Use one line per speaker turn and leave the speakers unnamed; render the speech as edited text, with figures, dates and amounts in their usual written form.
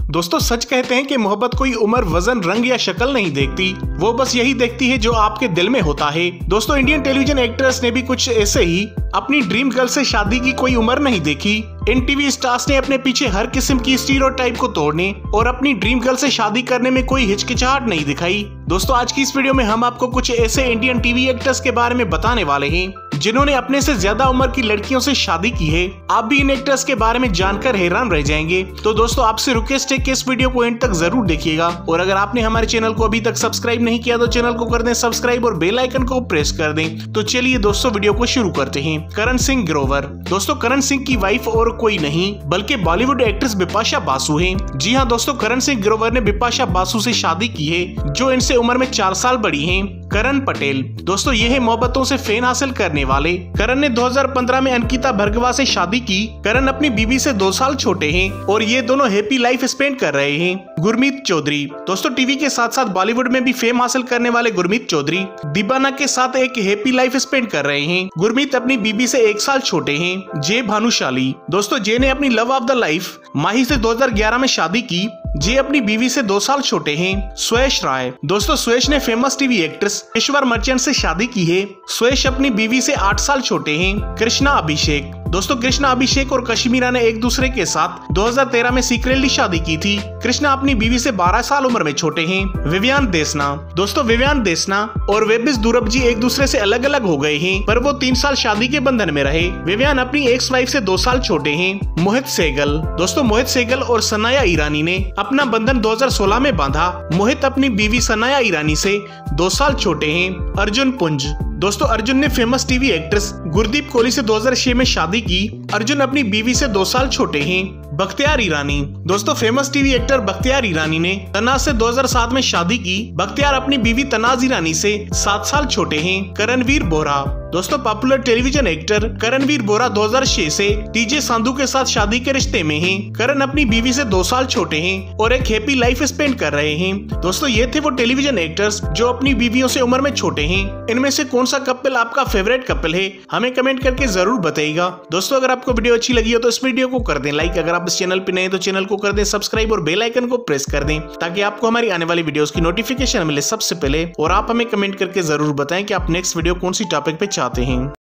दोस्तों सच कहते हैं कि मोहब्बत कोई उम्र, वजन, रंग या शक्ल नहीं देखती, वो बस यही देखती है जो आपके दिल में होता है। दोस्तों इंडियन टेलीविजन एक्टर्स ने भी कुछ ऐसे ही अपनी ड्रीम गर्ल से शादी की कोई उम्र नहीं देखी। इन टीवी स्टार्स ने अपने पीछे हर किस्म की स्टीरियोटाइप को तोड़ने और अपनी ड्रीम गर्ल से शादी करने में कोई हिचकिचाहट नहीं दिखाई। दोस्तों आज की इस वीडियो में हम आपको कुछ ऐसे इंडियन टीवी एक्टर्स के बारे में बताने वाले हैं जिन्होंने अपने से ज्यादा उम्र की लड़कियों से शादी की है। आप भी इन एक्टर्स के बारे में जानकर हैरान रह जाएंगे। तो दोस्तों आपसे रिक्वेस्ट है कि इस वीडियो को एंड तक जरूर देखिएगा और अगर आपने हमारे चैनल को अभी तक सब्सक्राइब नहीं किया तो चैनल को कर दें सब्सक्राइब और बेल आइकन को प्रेस कर दें। तो चलिए दोस्तों वीडियो को शुरू करते हैं। करण सिंह ग्रोवर। दोस्तों करण सिंह की वाइफ और कोई नहीं बल्कि बॉलीवुड एक्ट्रेस बिपाशा बासु है। जी हाँ दोस्तों, करण सिंह ग्रोवर ने बिपाशा बासु से शादी की है जो इनसे उम्र में 4 साल बड़ी है। करण पटेल। दोस्तों ये है मोहब्बतों से फैन हासिल करने वाले। करण ने 2015 में अंकिता भर्गवा से शादी की। करण अपनी बीवी से 2 साल छोटे हैं और ये दोनों हैप्पी लाइफ स्पेंड कर रहे हैं। गुरमीत चौधरी। दोस्तों टीवी के साथ साथ बॉलीवुड में भी फेम हासिल करने वाले गुरमीत चौधरी दीबाना के साथ एक हैप्पी लाइफ स्पेंड कर रहे हैं। गुरमीत अपनी बीवी से 1 साल छोटे हैं। जय भानुशाली। दोस्तों जय ने अपनी love of the life Mahi से 2011 में शादी की। जय अपनी बीवी से 2 साल छोटे हैं। स्वेश राय। दोस्तों स्वेश ने famous TV actress Ishwar Merchant से शादी की है। स्वेश अपनी बीवी से 8 साल छोटे हैं। कृष्णा अभिषेक। दोस्तों कृष्णा अभिषेक और कश्मीरा ने एक दूसरे के साथ 2013 में सीक्रेटली शादी की थी। कृष्णा अपनी बीवी से 12 साल उम्र में छोटे हैं। विवियान देसना। दोस्तों विवियान देसना और वेबिस दुरब जी एक दूसरे से अलग अलग हो गए हैं पर वो 3 साल शादी के बंधन में रहे। विवियान अपनी एक्स वाइफ से 2 साल छोटे हैं। मोहित सहगल। दोस्तों मोहित सहगल और सनाया ईरानी ने अपना बंधन 2016 में बांधा। मोहित अपनी बीवी सनाया ईरानी से 2 साल छोटे हैं। अर्जुन पुंज। दोस्तों अर्जुन ने famous TV actress Gurdeep Kohli से 2006 में शादी की। अर्जुन अपनी बीवी से 2 साल छोटे हैं। बख्तियार ईरानी। दोस्तों famous TV actor Bakhtiyaar Irani ने तनाज से 2007 में शादी की। बख्तियार अपनी बीवी तनाज ईरानी से 7 साल छोटे हैं। करणवीर बोरा। दोस्तों popular television actor Karanvir Bohra 2006 से टीजे संधू के साथ शादी के रिश्ते में हैं। करण अपनी बीवी से 2 साल छोटे हैं और एक हैप्पी लाइफ स्पेंड कर रहे हैं। दोस्तों ये थे वो टेलीविजन एक्टर्स जो अपनी बीवियों से उम्र में छोटे हैं। इनमें से कौन सा कपल आपका फेवरेट कपल है हमें कमेंट करके जरूर बताइएगा। दोस्तों अगर आपको वीडियो अच्छी लगी हो तो इस वीडियो को कर दें लाइक। अगर आप इस चैनल पे नए हैं तो चैनल को कर दें सब्सक्राइब और बेल आइकन को प्रेस कर दें ताकि आपको हमारी आने वाली वीडियोस की नोटिफिकेशन मिले सबसे पहले। और आप हमें कमेंट करके जरूर बताएं कि आप नेक्स्ट वीडियो कौन सी टॉपिक पे चाहते हैं।